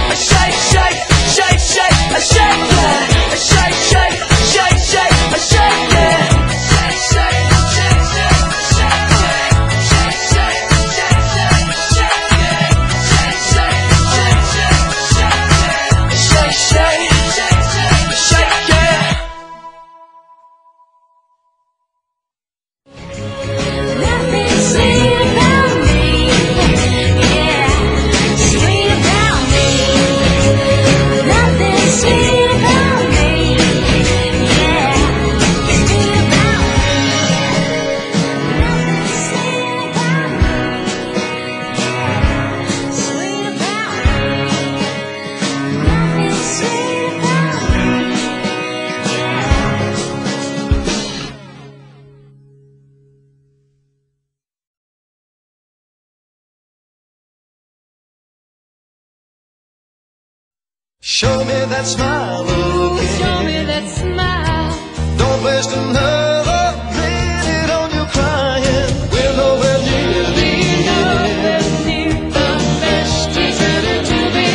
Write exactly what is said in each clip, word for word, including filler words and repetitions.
Show me that smile again. Show me that smile. Don't waste another minute on you crying. We're nowhere near the end. Near the best is ready to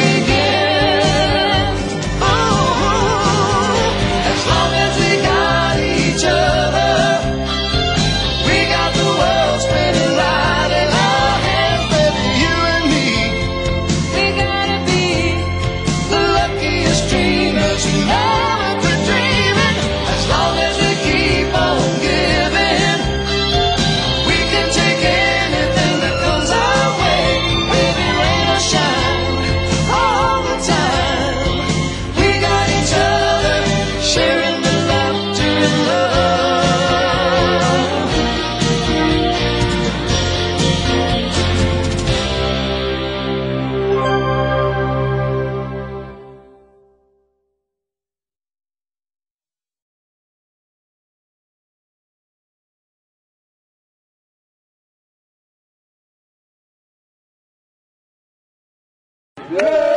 begin. Oh, as long as we got each other, we got the world spinning right in our hands, baby, you and me. We gotta be The luckiest dreamers who never quit dreaming. As long as we keep on giving, we can take anything that comes our way. Baby, rain or shine, all the time. We got each other, sharing the laughter and love. Yeah.